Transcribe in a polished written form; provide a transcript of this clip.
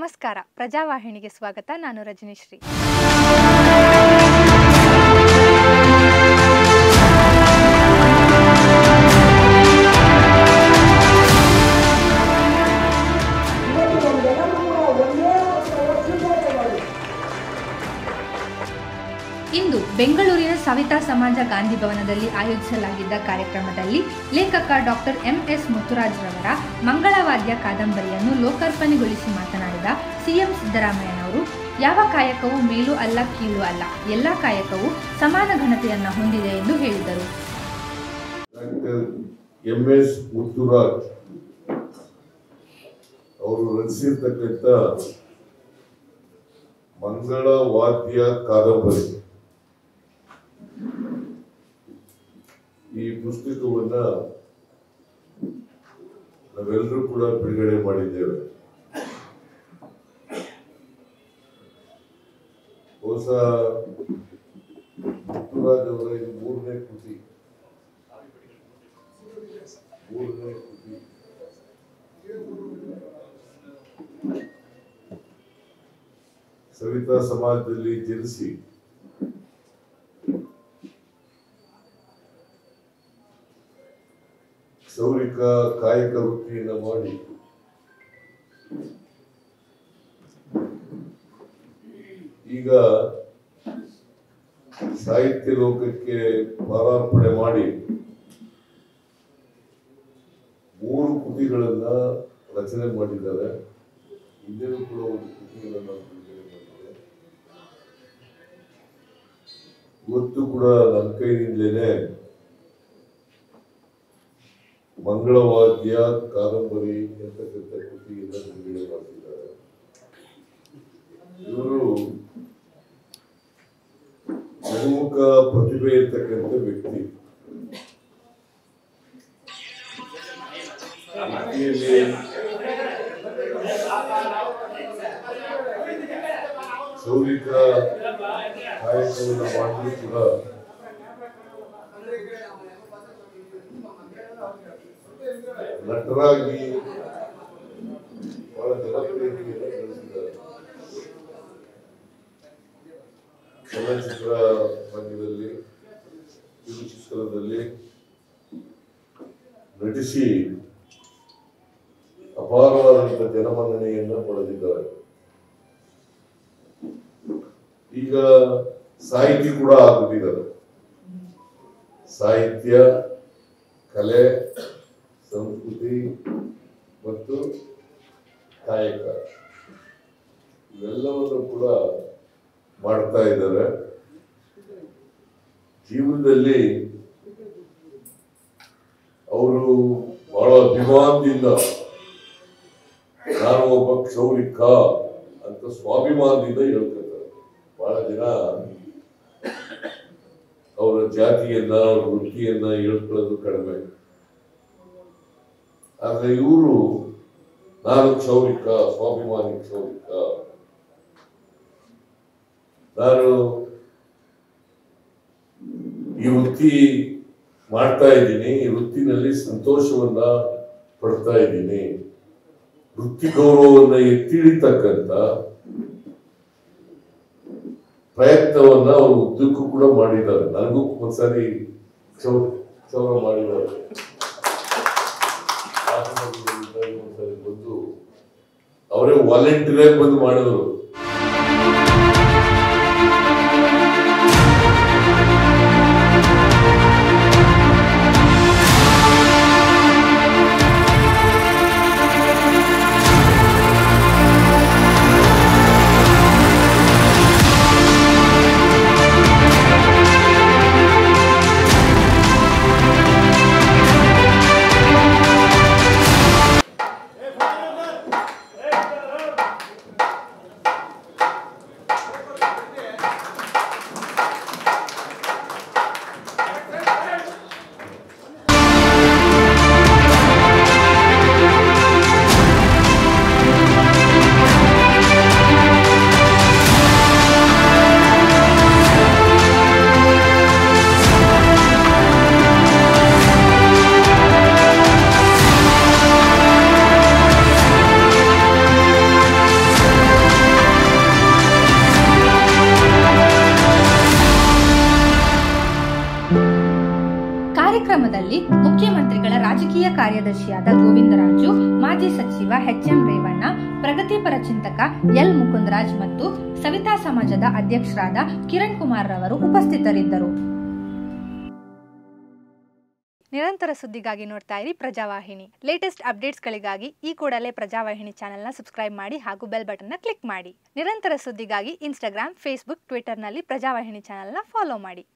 ನಮಸ್ಕಾರ, ಪ್ರಜಾವಾಹಿನಿಗೆ ಸ್ವಾಗತ. ನಾನು ರಜನಿಶ್ರೀ. ಇಂದು ಬೆಂಗಳೂರಿನ ಸವಿತಾ ಸಮಾಜ ಗಾಂಧಿ ಭವನದಲ್ಲಿ ಆಯೋಜಿಸಲಾಗಿದ್ದ ಕಾರ್ಯಕ್ರಮದಲ್ಲಿ ಲೇಖಕ ಡಾಕ್ಟರ್ MS ಮುತ್ತುರಾಜ್ ರವರ ಮಂಗಳವಾದ್ಯ ಕಾದಂಬರಿಯನ್ನು ಲೋಕಾರ್ಪಣೆಗೊಳಿಸಿ ಮಾತನಾಡಿದ ಸಿಎಂ ಸಿದ್ದರಾಮಯ್ಯನವರು, ಯಾವ ಕಾಯಕವೂ ಮೇಲೂ ಅಲ್ಲ ಕೀಳು ಅಲ್ಲ, ಎಲ್ಲ ಕಾಯಕವೂ ಸಮಾನ ಘನತೆಯನ್ನು ಹೊಂದಿದೆ ಎಂದು ಹೇಳಿದರು. ಡಾಕ್ಟರ್ MS ಮುತ್ತುರಾಜ್ ಅವರು ರಚಿಸಿರ್ತಕ್ಕಂಥ ಮಂಗಳವಾದ್ಯ ಕಾದಂಬರಿ ಈ ಪುಸ್ತಕವನ್ನ ನಾವೆಲ್ಲರೂ ಕೂಡ ಬಿಡುಗಡೆ ಮಾಡಿದ್ದೇವೆ. ಹೊಸ ಮುತ್ತುರಾಜ್ ಅವರ ಇದು ಮೂರನೇ ಕೃತಿ. ಸವಿತಾ ಸಮಾಜದಲ್ಲಿ ಜನಿಸಿ ಕ್ಷೌರಿಕ ಕಾಯಕ ವೃತ್ತಿಯನ್ನು ಮಾಡಿ ಈಗ ಸಾಹಿತ್ಯ ಲೋಕಕ್ಕೆ ಪಾದಾರ್ಪಣೆ ಮಾಡಿ 3 ಕೃತಿಗಳನ್ನ ರಚನೆ ಮಾಡಿದ್ದಾರೆ. ಹಿಂದೆನೂ ಕೂಡ ಒಂದು ಕೃತಿಗಳನ್ನ ಬಿಡುಗಡೆ ಮಾಡಿದ್ದಾರೆ. ಇವತ್ತು ಕೂಡ ನನ್ನ ಕೈಯಿಂದಲೇ ಮಂಗಳವಾದ್ಯ ಕಾದಂಬರಿ ಎಂತಕ್ಕಂಥ ಕೃತಿಯನ್ನು ಬಿಡುಗಡೆ ಮಾಡ್ತಿದ್ದಾರೆ. ಇವರು ಪ್ರಮುಖ ಪ್ರತಿಭೆ ಇರ್ತಕ್ಕಂಥ ವ್ಯಕ್ತಿ. ಕ್ಷೌರಿಕ ಕಾಯಕವನ್ನು ಮಾಡಲು ಕೂಡ ನಟರಾಗಿ ಬಹಳ ಜನಪ್ರಿಯತೆಯನ್ನು ಗಳಿಸಿದ್ದಾರೆ. ಚಲನಚಿತ್ರ ರಂಗದಲ್ಲಿ, ಕಿರುಚಿತ್ರದಲ್ಲಿ ನಟಿಸಿ ಅಪಾರವಾದಂತಹ ಜನಮನ್ನಣೆಯನ್ನು ಪಡೆದಿದ್ದಾರೆ. ಈಗ ಸಾಹಿತಿ ಕೂಡ ಆಗ್ಬಿಟ್ಟಿದ್ದಾರೆ. ಸಾಹಿತ್ಯ, ಕಲೆ, ಸಂಸ್ಕೃತಿ ಮತ್ತು ಕಾಯಕ ಇವೆಲ್ಲವನ್ನು ಕೂಡ ಮಾಡ್ತಾ ಇದ್ದಾರೆ. ಜೀವನದಲ್ಲಿ ಅವರು ಬಹಳ ಅಭಿಮಾನದಿಂದ ನಾನು ಒಬ್ಬ ಕ್ಷೌರಿಕ ಅಂತ ಸ್ವಾಭಿಮಾನದಿಂದ ಹೇಳ್ತಿರ್ತಾರೆ. ಬಹಳ ಜನ ಅವರ ಜಾತಿಯನ್ನ, ಅವರ ವೃತ್ತಿಯನ್ನ ಹೇಳ್ಕೊಳ್ಳೋದು ಕಡಿಮೆ. ಆದ್ರೆ ಇವರು ನಾನು ಕ್ಷೌರಿಕ, ಸ್ವಾಭಿಮಾನಿ ಕ್ಷೌರಿಕ, ನಾನು ಈ ವೃತ್ತಿ ಮಾಡ್ತಾ ಇದ್ದೀನಿ, ಈ ವೃತ್ತಿನಲ್ಲಿ ಸಂತೋಷವನ್ನ ಪಡ್ತಾ ಇದ್ದೀನಿ, ವೃತ್ತಿ ಗೌರವವನ್ನ ಎತ್ತಿ ಹಿಡಿತಕ್ಕಂಥ ಪ್ರಯತ್ನವನ್ನ ಅವರು ಉದ್ದಕ್ಕೂ ಕೂಡ ಮಾಡಿದ್ದಾರೆ. ನನಗೂ ಒಂದ್ಸಾರಿ ಕ್ಷೌರ ಮಾಡಿದ್ದಾರೆ. ಒಂದ್ಸರಿ ಬಂದು ಅವರೇ ವಾಲಂಟಿಯರ್ ಬಂದು ಮಾಡಿದ್ರು. ಕಾರ್ಯದರ್ಶಿಯಾದ ಗೋವಿಂದರಾಜು, ಮಾಜಿ ಸಚಿವ ಎಚ್.ಎಂ. ರೇವಣ್ಣ, ಪ್ರಗತಿಪರ ಚಿಂತಕ ಎಲ್. ಮುಕುಂದರಾಜ್ ಮತ್ತು ಸವಿತಾ ಸಮಾಜದ ಅಧ್ಯಕ್ಷರಾದ ಕಿರಣ್ ಕುಮಾರ್ ರವರು ಉಪಸ್ಥಿತರಿದ್ದರು. ನಿರಂತರ ಸುದ್ದಿಗಾಗಿ ನೋಡ್ತಾ ಇರಿ ಪ್ರಜಾವಾಹಿನಿ. ಲೇಟೆಸ್ಟ್ ಅಪ್ಡೇಟ್ಸ್ಗಳಿಗಾಗಿ ಈ ಕೂಡಲೇ ಪ್ರಜಾವಾಹಿನಿ ಚಾನೆಲ್ನ ಸಬ್ಸ್ಕ್ರೈಬ್ ಮಾಡಿ ಹಾಗೂ ಬೆಲ್ ಬಟನ್ನ ಕ್ಲಿಕ್ ಮಾಡಿ. ನಿರಂತರ ಸುದ್ದಿಗಾಗಿ ಇನ್ಸ್ಟಾಗ್ರಾಮ್, ಫೇಸ್ಬುಕ್, ಟ್ವಿಟರ್ನಲ್ಲಿ ಪ್ರಜಾವಾಹಿನಿ ಚಾನೆಲ್ನ ಫಾಲೋ ಮಾಡಿ.